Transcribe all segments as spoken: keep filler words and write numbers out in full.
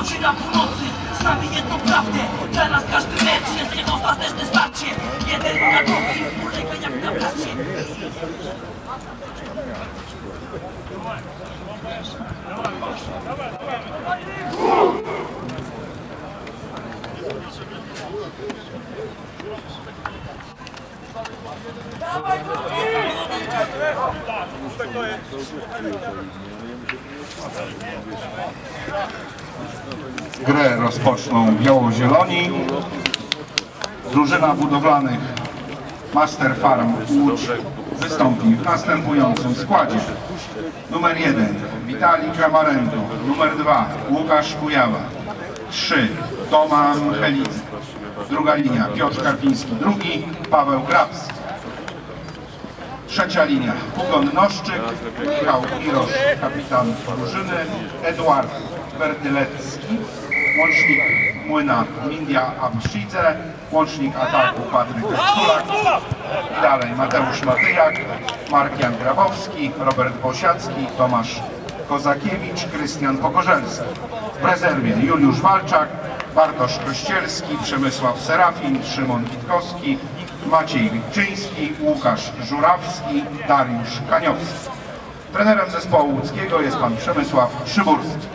oczy na północy. Znamy jedną prawdę, dla nas każdy mecz jest jedno ostateczne starcie. Jeden na drugi, ulega jak na bracie. Grę rozpoczną biało-zieloni. Drużyna budowlanych Master Farm Łódź wystąpi w następującym składzie. Numer jeden Witalij Kramarenko. Numer dwa Łukasz Kujawa. trzy Toma Mchelic. Druga linia Piotr Karpiński. Drugi Paweł Kraps. Trzecia linia Hugon Noszczyk, Michał Irosz, kapitan drużyny, Eduard Werdylecki, łącznik młyna Mindia Abszidze, łącznik ataku Patryk Sulak, dalej Mateusz Matyjak, Markian Grabowski, Robert Bosiacki, Tomasz Kozakiewicz, Krystian Pogorzelski. W rezerwie Juliusz Walczak, Bartosz Kościelski, Przemysław Serafin, Szymon Witkowski, Maciej Witczyński, Łukasz Żurawski, Dariusz Kaniowski. Trenerem zespołu łódzkiego jest pan Przemysław Szyburski.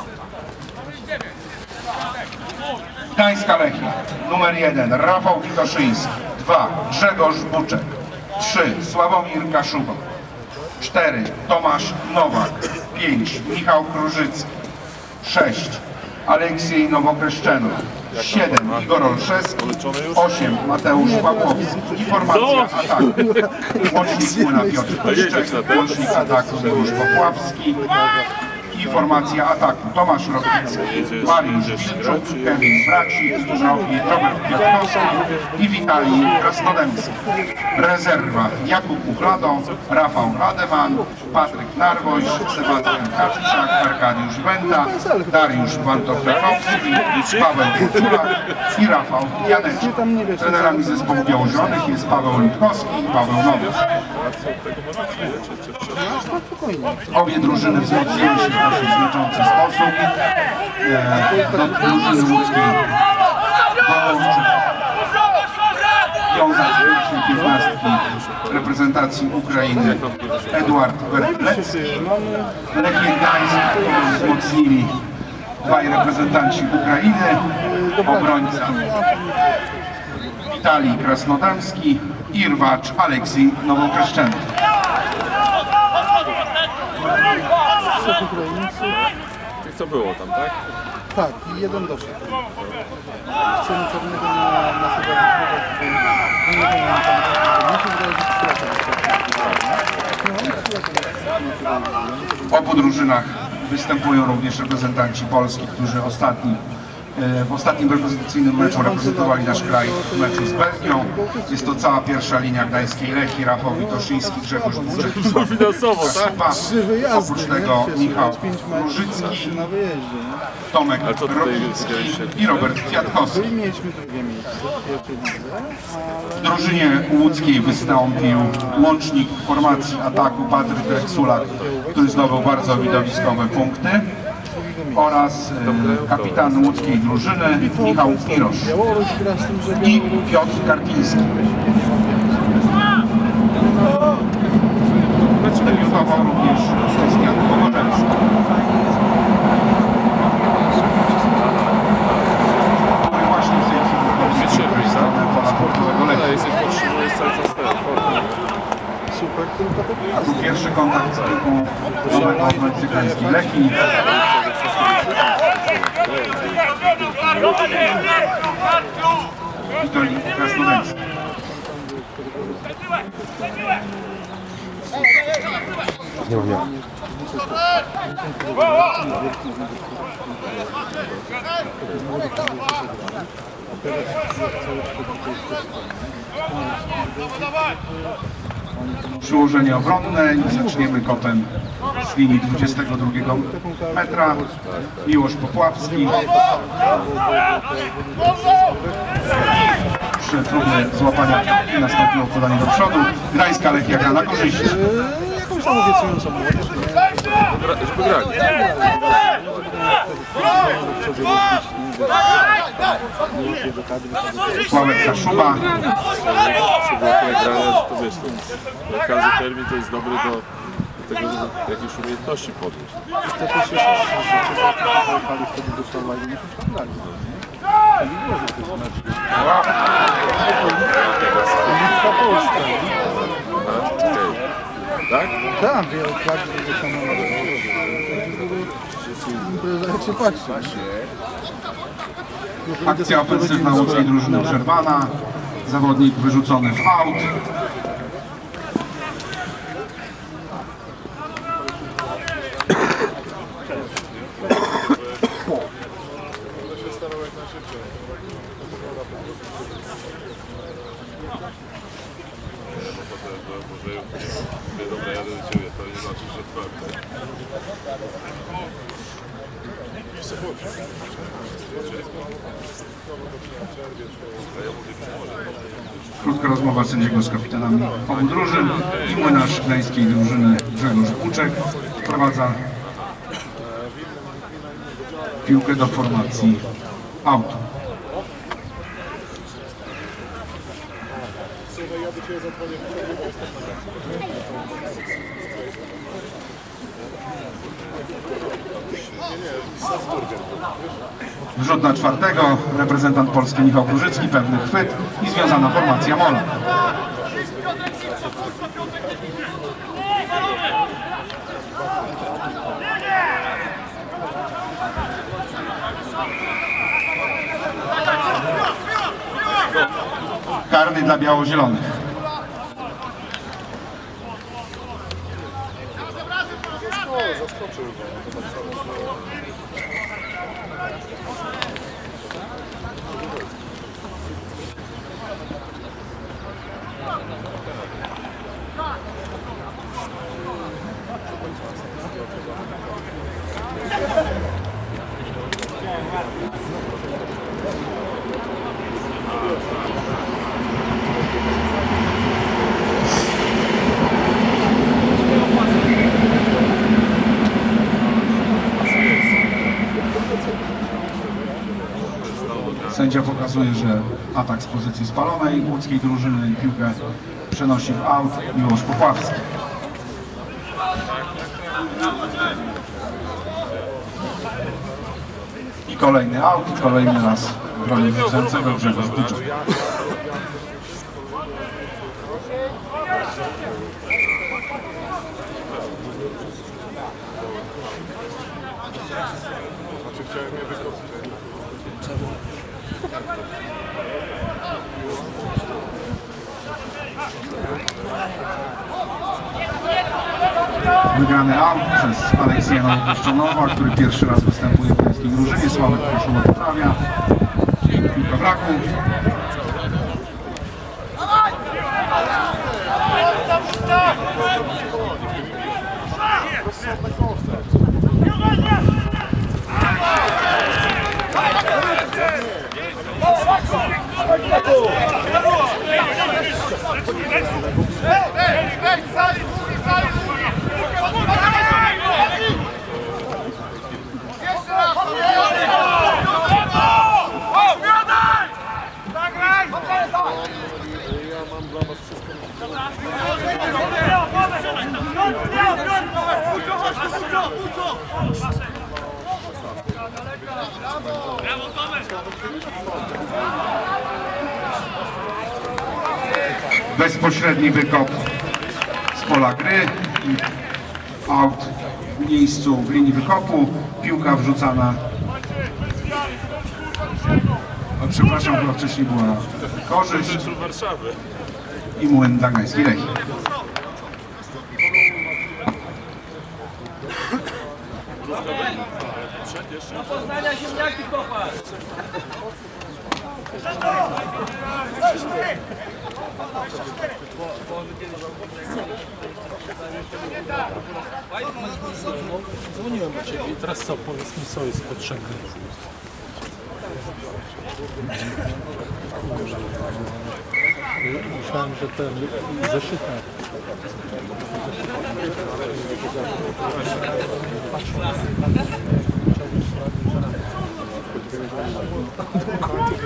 Gdańska Lechia. Numer jeden Rafał Witoszyński. dwa Grzegorz Buczek. trzy Sławomir Kaszuba. cztery Tomasz Nowak. pięć Michał Krużycki. sześć Aleksiej Nowokreszczenow. siedem Igor Olszewski. osiem Mateusz Pawłowski. Informacja ataku. Łącznik młyna Piotr Pyszczek. Łącznik ataku Miłosz Popławski. Informacja ataku Tomasz Rokicki, Mariusz Wilczuk, Kevin Fracik, Robert Kwiatkowski i Witalij Krasnodębski. Rezerwa Jakub Uchlado, Rafał Rademan, Patryk Narwoś, Sebastian Kaczczak, Arkadiusz Wenda, Dariusz Wantoflekowski, Paweł Kuczulak i Rafał Janeczek. Trenerami zespołu biało-zielonych jest Paweł Litkowski i Paweł Nowiusz. Obie drużyny wzmocniły się w dosyć znaczący sposób. E, do drużyny łódzkiej dołączył wiązać pierwszej piętnastki reprezentacji Ukrainy Eduard Werdylecki. Lechię Gdańsk wzmocnili dwaj reprezentanci Ukrainy, obrońca Witalij Krasnodębski i rwacz Aleksiej Nowokreszczenow. I co było tam, tak? Tak, i jeden doszedł. Chcemy czarnego na, na chyba nie pamiętam. W obu drużynach występują również reprezentanci Polski, którzy ostatni w ostatnim reprezentacyjnym meczu reprezentowali nasz kraj w meczu z Belgią. Jest to cała pierwsza linia gdańskiej Lechii, Rafał Witoszyński, Grzegorz Buczek, Finansowo, tak? Oprócz tego Michał Różycki, Tomek Robicki i Robert Kwiatkowski. W drużynie łódzkiej wystąpił łącznik formacji ataku Patryk Sulak, który zdobył bardzo widowiskowe punkty, oraz e, kapitan łódzkiej drużyny Michał Irosz i Piotr Karpiński. Debiutował również Krystian Pogorzelski. Który właśnie w tej chwili wychodzi z pola sportowego Lechii. A tu pierwszy kontakt z piłką nowego obrońcy gdańskiej Lechii. Witalij Krasnodębski. Nie mam ja. Przyłożenie obronne i zaczniemy kopem z linii dwudziestego drugiego metra. Miłosz Popławski. Przy próbie złapania piłki nastąpiło podanie do przodu. Gdańska Lechia gra na korzyść. Jakąś tam obiecującą młodzież. Żeby grać. sobie robić nie do kadry. Sławek Kaszuba. Co było tyle grania, że to wiesz, to każdy termin to jest dobry do, do tego, żeby jakieś umiejętności podnieść. To też jest, że pojechali wtedy do Szala i nie przegrali. To nie było, że to jest mecz. Litwa Polska. Aha, okej. Tak? Tak, wielokrotnie do Szala. Czy patrzeć? Akcja ofensywna łódzkiej drużyny przerwana. Zawodnik wyrzucony w aut. Dobra, jadę do Ciebie, to nie znaczy, że twardy. Krótka rozmowa sędziego z kapitanami obu drużyn i młynarz gdańskiej drużyny Grzegorz Buczek wprowadza piłkę do formacji aut. Rzut na czwartego, reprezentant Polski Michał Kurzycki, pewny chwyt i związana formacja Mola. Karny dla biało-zielonych. Sędzia pokazuje, że atak z pozycji spalonej łódzkiej drużyny i piłkę przenosi w aut Miłosz Popławski. I kolejny aut, kolejny raz w roli wrzucającego Grzegorz Buczek. Wygrany aut przez Aleksjana Koszczonowa, który pierwszy raz występuje w polskiej drużynie. Sławek Kaszuba poprawia. Piłka w raku. Bezpośredni wykop z pola gry. Aut w miejscu w linii wykopu. Piłka wrzucana. O, przepraszam, chyba wcześniej była korzyść. I młyn dla gdańskiej Lechii. Do Poznania ziemniaki kopać! Dzwoniłem do Ciebie i teraz co? Powiedz mi, co jest potrzebne. Myślałem, że ten zeszytny.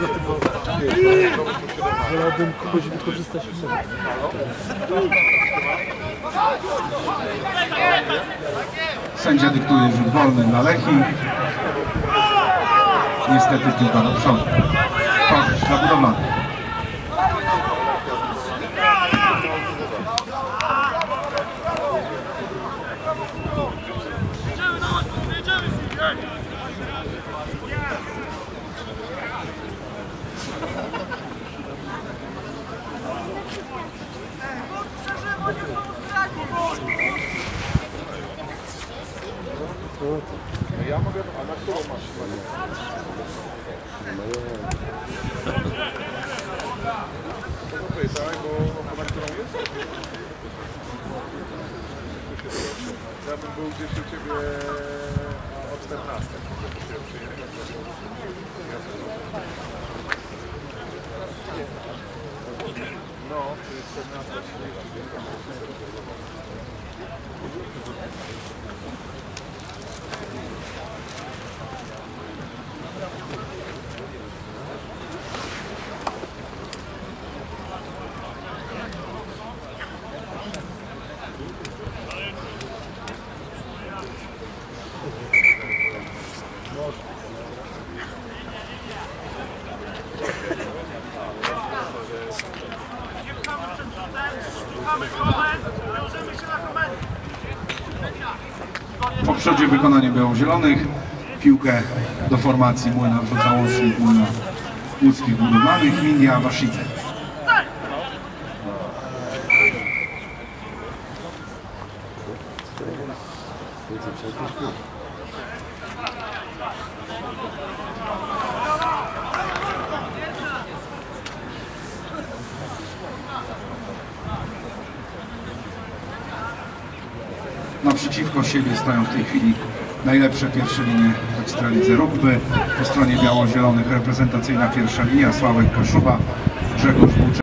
tylko wolałbym kogoś wykorzystać innego. Sędzia dyktuje rzut wolny dla Lechii. Niestety piłka do przodu. Korzyść dla Budowlanych. Ja mogę, a na którą masz? To zapytaj, bo na którą jest? Ja bym był gdzieś u Ciebie o czternastej. No, to jest czternasta. Po przodzie wykonanie biało-zielonych. Piłkę do formacji Młyna wrzuca łącznik Młyna Łódzkich Budowlanych, India Waszyce. Naprzeciwko siebie stoją w tej chwili najlepsze pierwsze linie w Ekstralidze Rugby. Po stronie biało-zielonych reprezentacyjna pierwsza linia Sławek Kaszuba, Grzegorz Buczek.